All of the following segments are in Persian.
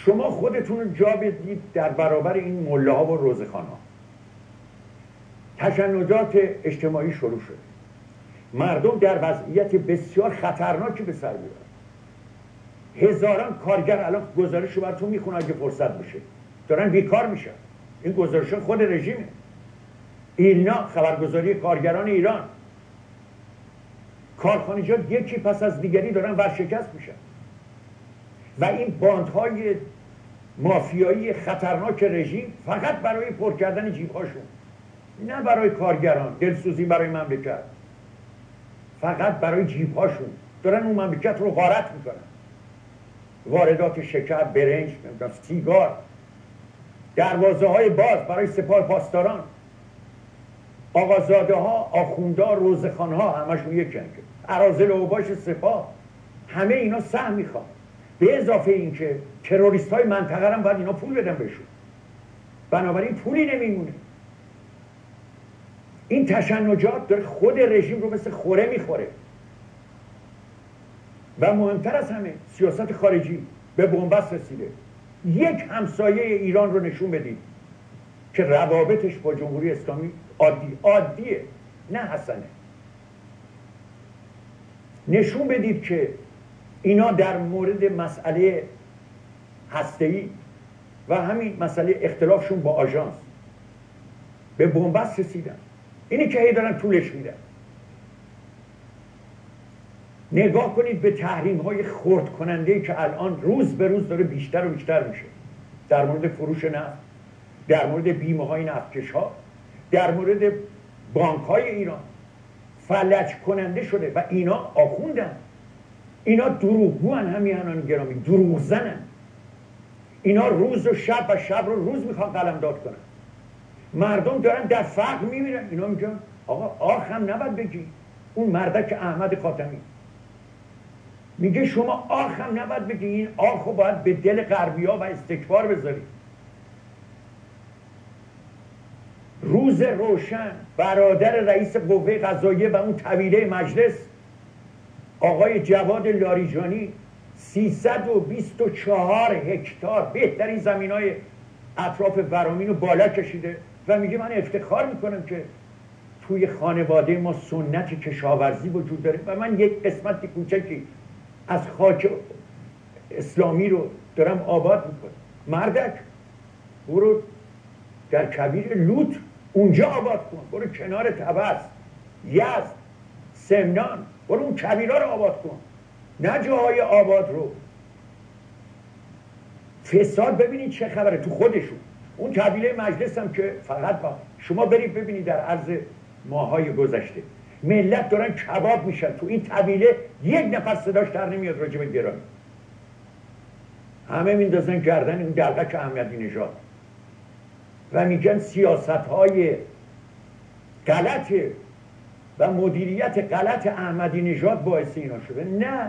شما خودتون رو جا بدید در برابر این ملاها و روزخان‌ها. تشنجات اجتماعی شروع شده، مردم در وضعیت بسیار خطرناکی به سر میبرن. هزاران کارگر الان گزارش رو براتون میخونن اگه فرصت بشه، دارن بیکار میشن. این گزارش خود رژیمه. اینا خبرگزاری کارگران ایران. کارخانجات یکی پس از دیگری دارن ورشکست میشن و این باندهای مافیایی خطرناک رژیم فقط برای پر کردن جیبهاشون، نه برای کارگران، دلسوزی برای مملکت، فقط برای جیبهاشون دارن اون مملکت رو غارت میکنن. واردات شکر، برنج، سیگار، دروازه های باز برای سپاه پاسداران، آقازاده ها، آخوندا، روزخان ها، همشون یک جنگه، اراذل و اوباش سپاه، همه اینا سهم میخوان. به اضافه اینکه تروریست های منطقه هم باید اینا پول بدن بهشون، بنابراین پولی نمیمونه. این تشنجات داره خود رژیم رو مثل خوره میخوره. و مهمتر از همه سیاست خارجی به بنبست رسیده. یک همسایه ایران رو نشون بدید که روابطش با جمهوری اسلامی عادیه، نه حسنه. نشون بدید که اینا در مورد مسئله هسته‌ای و همین مسئله اختلافشون با آژانس به بنبست رسیدن. اینی که هی دارن طولش میدن. نگاه کنید به تحریم های خرد کننده که الان روز به روز داره بیشتر و بیشتر میشه، در مورد فروش نفت، در مورد بیمه های نفتکش ها، در مورد بانک های ایران. فلج کننده شده و اینا آخوندن، اینا دروغگوان، همیهنان گرامی، دروغ زنن. اینا روز و شب و شب رو روز میخوان قلمداد کنن. مردم دارن در فقر میمیرن، اینا میگن آقا آخ هم نباید بگی. اون مردک احمد خاتمی میگه شما آخ هم نباید بگی، این آخ رو باید به دل غربی‌ها و استکبار بذاری. روز روشن برادر رئیس قوه قضاییه و اون طویله مجلس آقای جواد لاریجانی 324 هکتار بهترین زمینای اطراف ورامین رو بالا کشیده و میگه من افتخار میکنم که توی خانواده ما سنت کشاورزی وجود داره و من یک قسمت کوچکی از خاک اسلامی رو دارم آباد میکنم. مردک برو در کبیر لوط اونجا آباد کن، برو کنار طبس، یزد، سمنان، برو اون کبیرها رو آباد کن، نه جاهای آباد رو. فساد ببینید چه خبره تو خودشون. اون طویله مجلس هم که فقط با شما برید ببینید در عرض ماهای گذشته ملت دارن کباب میشن تو این طویله، یک نفر صداش در نمیاد راجع به گرامی. همه میندازن گردن این دلقک احمدی نژاد و میگن سیاست‌های غلط و مدیریت غلط احمدی نژاد باعث اینا شده. نه،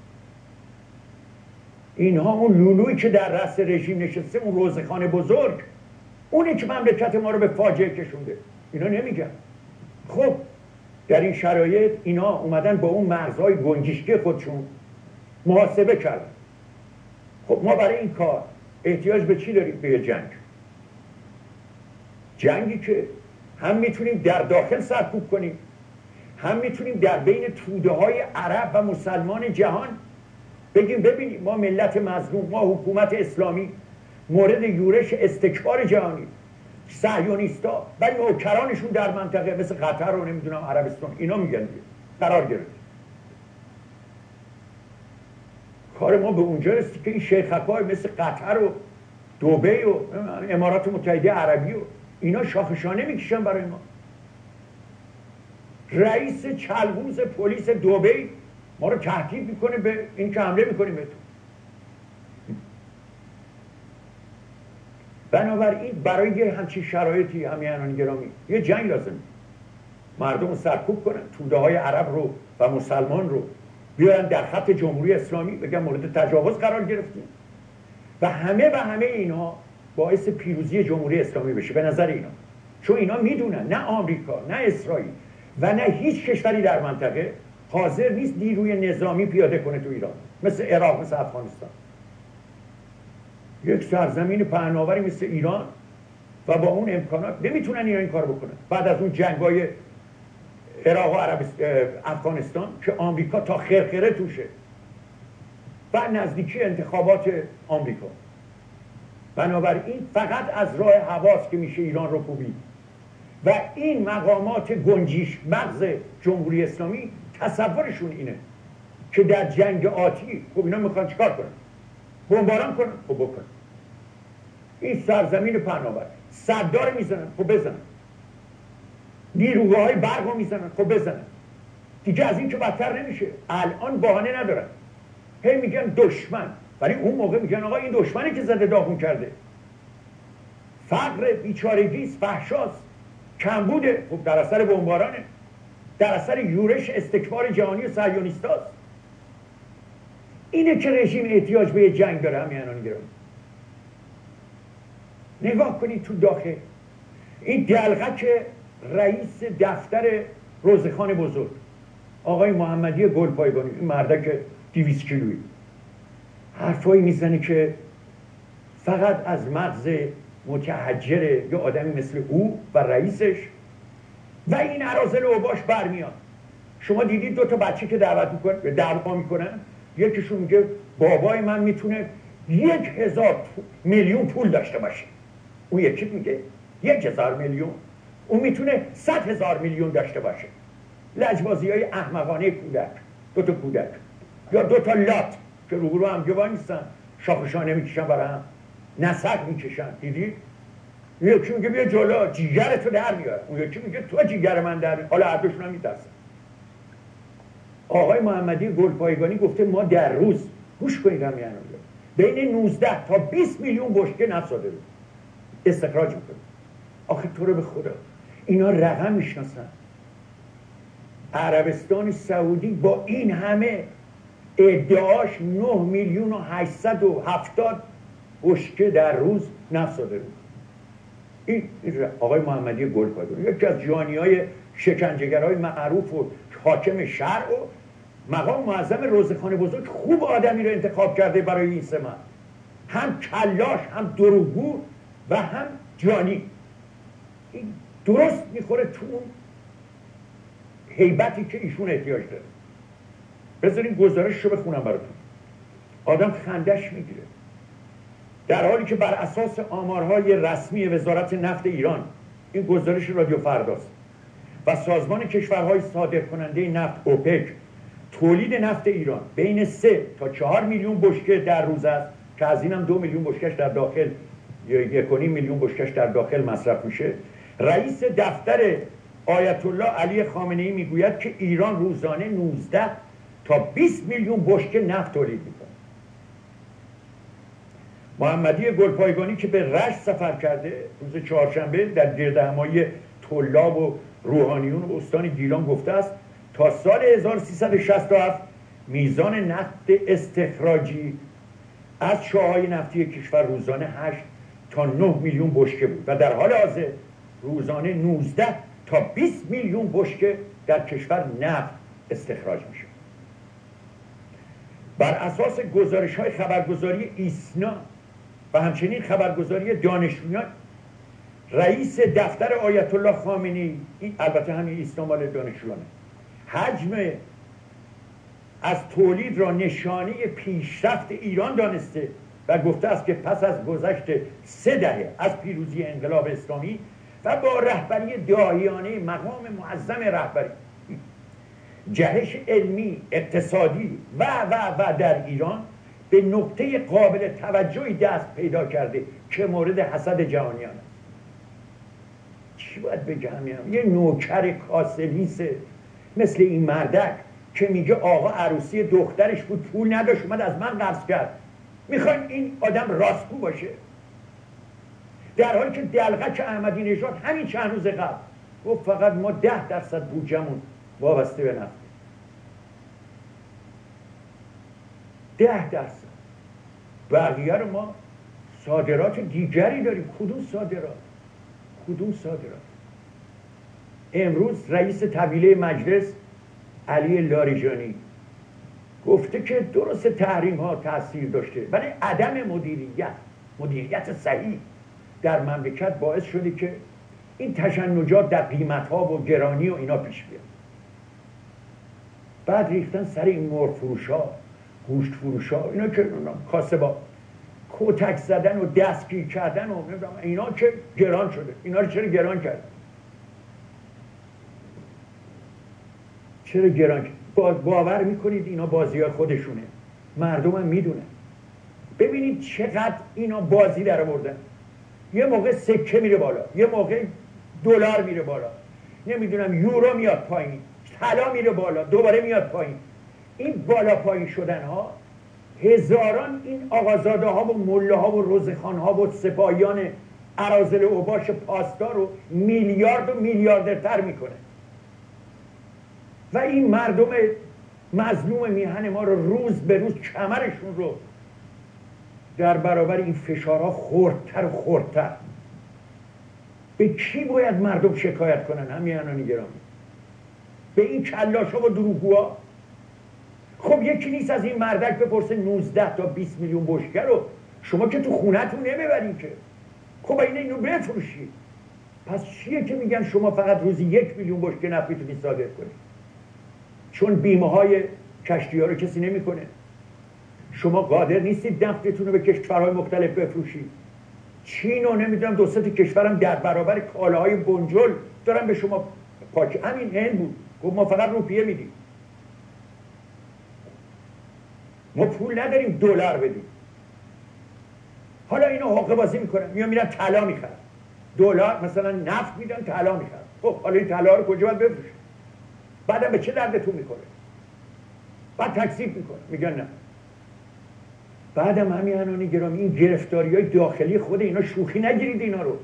اینها اون لولویی که در رأس رژیم نشسته، اون روزخان بزرگ، اونی که مملکت ما رو به فاجعه کشونده، اینا نمیگن. خب در این شرایط اینا اومدن با اون مرزهای گنجشکی خودشون محاسبه کردن. خب ما برای این کار احتیاج به چی داریم؟ به جنگ. جنگی که هم میتونیم در داخل سرکوب کنیم، هم میتونیم در بین توده های عرب و مسلمان جهان بگیم ببینیم ما ملت مظلوم، ما حکومت اسلامی مورد یورش استکبار جهانی، صهیونیستا و نوکرانشون در منطقه مثل قطر رو نمیدونم عربستان، اینا میگن قرار گرفت. کار ما به اونجا رسید که این شیخکای مثل قطر و دبی و امارات متحده عربی و اینا شاخشانه میکشن برای ما. رئیس چلغوز پلیس دبی ما رو تهدید میکنه به این که حمله میکنیم بهتون. بنابراین برای یه همچین شرایطی همیهنان گرامی یه جنگ لازم، مردم رو سرکوب کنن، توده های عرب رو و مسلمان رو بیارن در خط جمهوری اسلامی، بگن مورد تجاوز قرار گرفتیم و همه اینها باعث پیروزی جمهوری اسلامی بشه به نظر اینا. چون اینا میدونن نه آمریکا، نه اسرائیل و نه هیچ کشوری در منطقه حاضر نیست نیروی نظامی پیاده کنه تو ایران، مثل عراق، مثل افغانستان. یک سرزمین پهناوری مثل ایران و با اون امکانات نمیتونن اینا این کار بکنن. بعد از اون جنگای عراق و افغانستان که آمریکا تا خرخره توشه و نزدیکی انتخابات آمریکا، بنابراین فقط از راه هواست که میشه ایران رو کوبید و این مقامات گنجیش مغز جمهوری اسلامی تصورشون اینه که در جنگ آتی خب اینا میخوان چیکار کنن؟ بمباران کنن؟ خب بکنن. این سرزمین پهناور صدار میزنن، خب بزنن. نیروگاهای برق رو میزنن، خب بزنن. دیگه از این که بدتر نمیشه. الان بهانه ندارن، هی میگن دشمن، ولی اون موقع میگن آقا این دشمنی که زده داغون کرده، فقر، بیچارگیست، فحشاست، کمبوده. خب در اثر بمبارانه، در اثر یورش استکبار جهانی صهیونیستاست. اینه که رژیم احتیاج به جنگ داره. همیانان گرامی، نگاه کنید تو داخل این دلغک رئیس دفتر روزخان بزرگ آقای محمدی گلپایگانی، این مردک 200 کیلویی، حرفایی میزنه که فقط از مغز متحجر یا آدمی مثل او و رئیسش و این اراذل اوباش برمیاد. شما دیدید 2 تا بچه که دعوا میکنن، یکیشون میگه بابای من میتونه 1000 میلیون پول داشته باشه، اون یکی میگه 1000 میلیون، اون میتونه 100,000 میلیون داشته باشه. لجبازی های احمقانه کودک، 2 تا کودک یا 2 تا لات که رو هم جوان نیستن، شاخشانه میکشن برای هم، نسق میکشن. دیدید؟ یکی میگه بیا جلو جیگرتو در میاره، اون یکی میگه تو جیگر من در میاره. حالا هر دوشون هم میترسن. آقای محمدی گلپایگانی گفته ما در روز، گوش کنید همیانان، بین 19 تا 20 میلیون بشکه نفت صادر استخراج میکنه. آخه تو رو به خدا اینا رقم میشناسن. عربستان سعودی با این همه ادعاش 9 میلیون و 870 بشکه در روز نفت صادر میکنه. این آقای محمدی گلپایگانی یکی از جوانی‌های شکنجهگرای معروف و حاکم شرع و مقام معظم روزخان بزرگ خوب آدمی رو انتخاب کرده برای این سمت، هم کلاش، هم دروغگو و هم جانی. این درست میخوره تو اون هیبتی که ایشون احتیاج داره. بذارین گزارش رو بخونم براتون، آدم خندش میگیره. در حالی که بر اساس آمارهای رسمی وزارت نفت ایران، این گزارش رادیو فرداست، و سازمان کشورهای صادر کننده نفت اوپک، تولید نفت ایران بین 3 تا 4 میلیون بشکه در روز است که از اینم 2 میلیون بشکش در داخل یا 1.5 میلیون بشکش در داخل مصرف میشه. رئیس دفتر آیت الله علی خامنه ای میگوید که ایران روزانه 19 تا 20 میلیون بشکه نفت تولید میکنه. محمدی گلپایگانی که به رشت سفر کرده روز چهارشنبه در گردهمایی طلاب و روحانیون و استان گیلان گفته است تا سال 1367 میزان نفت استخراجی از چاهای نفتی کشور روزانه 8 تا 9 میلیون بشکه بود و در حال حاضر روزانه 19 تا 20 میلیون بشکه در کشور نفت استخراج میشه. بر اساس گزارش‌های خبرگزاری ایسنا و همچنین خبرگزاری دانشجویان، رئیس دفتر آیت الله خامنه‌ای، البته همین ایسنا مال دانشجویانه، حجم از تولید را نشانه پیشرفت ایران دانسته و گفته است که پس از گذشت 3 دهه از پیروزی انقلاب اسلامی و با رهبری داعیانه مقام معظم رهبری، جهش علمی، اقتصادی و در ایران به نقطه قابل توجهی دست پیدا کرده که مورد حسد جهانیان است. چی باید بگم؟ یه نوکر کاسلیسه مثل این مردک که میگه آقا عروسی دخترش بود پول نداشت اومد از من قرض کرد. میخواین این آدم راستگو باشه؟ در حالی که دلغک احمدی نژاد همین چند روز قبل گفت فقط ما 10% بودجه‌مون وابسته به نفت. 10%. بقیه رو ما صادرات دیگری داریم. کدوم صادرات؟ امروز رئیس طویله مجلس علی لاریجانی گفته که درست تحریم ها تاثیر داشته ولی عدم مدیریت مدیریت صحیح در مملکت باعث شده که این تشنجات در قیمت‌ها و گرانی و اینا پیش بیاد. بعد ریختن سر این مرغ فروشا، گوشت فروشا، اینا که کاسبا کتک زدن و دستگیر کردن و اینا که گران شده. اینا رو چرا گران کرد؟ چرا گران کرد؟ باور میکنید اینا بازی‌های خودشونه؟ مردم هم میدونن. ببینید چقدر اینا بازی در آوردن. یه موقع سکه میره بالا، یه موقع دلار میره بالا، نمیدونم یورو میاد پایین، طلا میره بالا، دوباره میاد پایین. این بالا پایین شدن ها هزاران این آقازاده ها و مله ها و روزخان ها و سپاهیان اراذل اوباش پاسدار رو میلیارد و میلیاردرتر میکنه و این مردم مظلوم میهن ما رو روز به روز کمرشون رو در برابر این فشارها خردتر و خردتر. به کی باید مردم شکایت کنن؟ همیهنان گرامی، به این کلاشا و دروغگوها؟ خب یکی نیست از این مردک بپرسه 19 تا 20 میلیون بشکه رو شما که تو خونتون نمیبرین که، خب اینو بفروشید. پس چیه که میگن شما فقط روزی 1 میلیون بشکه نفت میتونید صادر کنید؟ چون بیمه های کشتی ها رو کسی نمیکنه. شما قادر نیستید نفتتون رو به کشورهای مختلف بفروشید. چین و نمیدونم دو سه تا کشورم در برابر کالاهای بنجل دارن به شما پاک. همین هند بود گفت ما فقط روپیه میدیم، ما پول نداریم دلار بدیم. حالا اینو حقه بازی میکنن، میرن طلا میخرن، دلار مثلا نفت میدن طلا میخرن. خب حالا این طلا رو کجا باید بفروشن؟ بعدم به چه دردتون میکنه؟ بعد تکذیب میکنه، میگن نه. بعدم همیهنان گرامی این گرفتاری‌های داخلی خود اینا شوخی نگیرید اینا رو.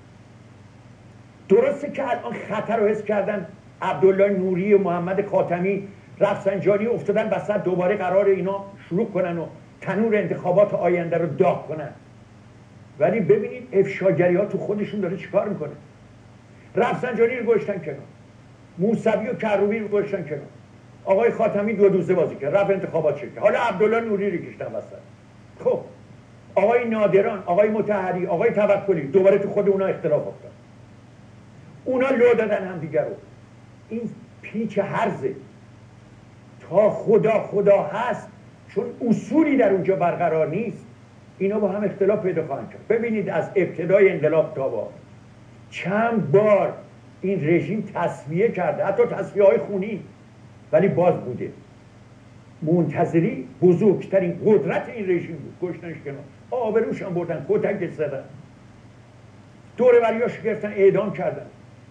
درسته که الان خطر رو حس کردن، عبدالله نوری و محمد خاتمی رفسنجانی افتادن وسط، دوباره قرار اینا شروع کنن و تنور انتخابات آینده رو داغ کنن. ولی ببینید افشاگری ها تو خودشون داره چیکار میکنه. رفسنجانی رو گذاشتن کنار، موسوی و کروبی رو گذاشتن کنار، آقای خاتمی 2 دوزه بازی کرد، رفت انتخابات شد، حالا عبدالله نوری رو کشتن وسط. خب آقای نادران، آقای مطهری، آقای توکلی دوباره تو خود اونا اختلاف افتاد، اونا لو دادن هم دیگر رو. این پیچ هرزه تا خدا هست، چون اصولی در اونجا برقرار نیست، اینا با هم اختلاف پیدا خواهند کرد. ببینید از ابتدای انقلاب تا با چند بار این رژیم تصفیه کرده، حتی تصفیه های خونی، ولی باز بوده. منتظری بزرگترین قدرت این رژیم بود، کشتنش کنار، آبروش هم بردن، کتک زدن، دوره بریاش گرفتن، اعدام کردن.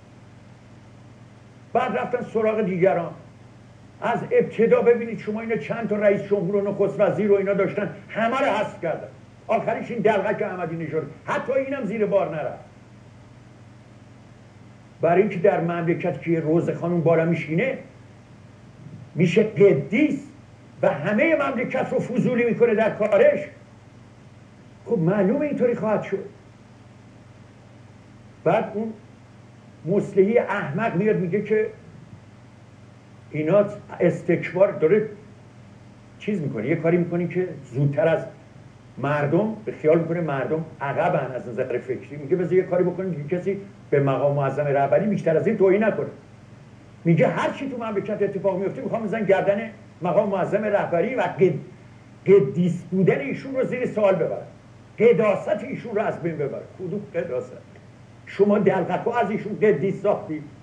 بعد رفتن سراغ دیگران. از ابتدا ببینید شما اینا چند تا رئیس جمهور و نخست وزیر و اینا داشتن، همه رو حذف کردن. آخرش این دلغک احمدی نژاد، حتی اینم زیر بار نرفت. برای اینکه در مملکت که روزه خانم بالا میشینه میشه قدیس و همه مملکت رو فضولی میکنه در کارش. خب معلومه اینطوری خواهد شد. بعد اون مصلحی احمق میاد میگه که اینا استکبار داره چیز میکنه، یه کاری میکنه که زودتر از مردم به خیال میکنه مردم عقبن از نظر فکری، میگه بذار یه کاری بکنیم که کسی به مقام معظم رهبری بیشتر از این توهین نکنه. میگه هر چی تو مملکت اتفاق میفته میخوام بزنن گردن مقام معظم رهبری و قدیس بودن ایشون رو زیر سوال ببرن، قداست ایشون رو از بین ببرن. کدوم قداست؟ شما دلقکو از ایشون قدیس ساختید؟